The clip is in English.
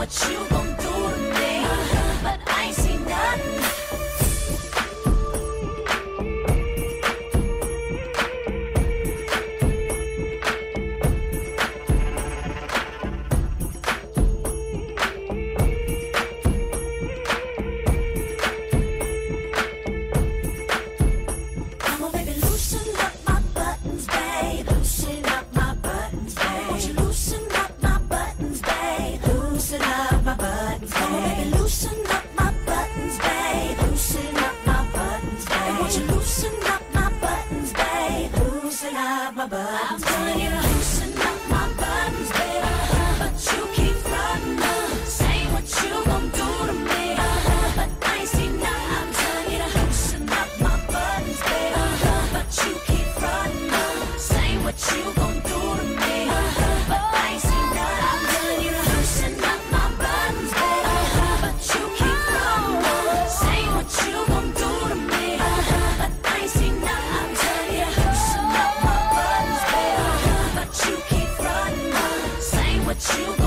what you gon' do to me, but I ain't seen nothing. Come on, baby, loosen up my buttons, babe. Loosen up my buttons, babe. Won't you loosen up my buttons, babe? Loosen up my buttons, babe. Come on, baby, loosen up my buttons, babe. Loosen up my buttons, babe. Won't you loosen up my buttons, babe? Loosen up my buttons, I'm telling you to loosen up my buttons, babe. But you keep frontin', saying what you gon' do to me, but I ain't seen nothing. I'm telling you to loosen up my buttons, babe. But you keep frontin', saying what you gon' do to me, but I ain't seen nothing. I'm telling you to loosen up my buttons, babe. But you keep frontin', saying what you gon' do to me, but I ain't seen nothing. I'm telling you to loosen up my buttons, babe. But you keep frontin', saying what you gon'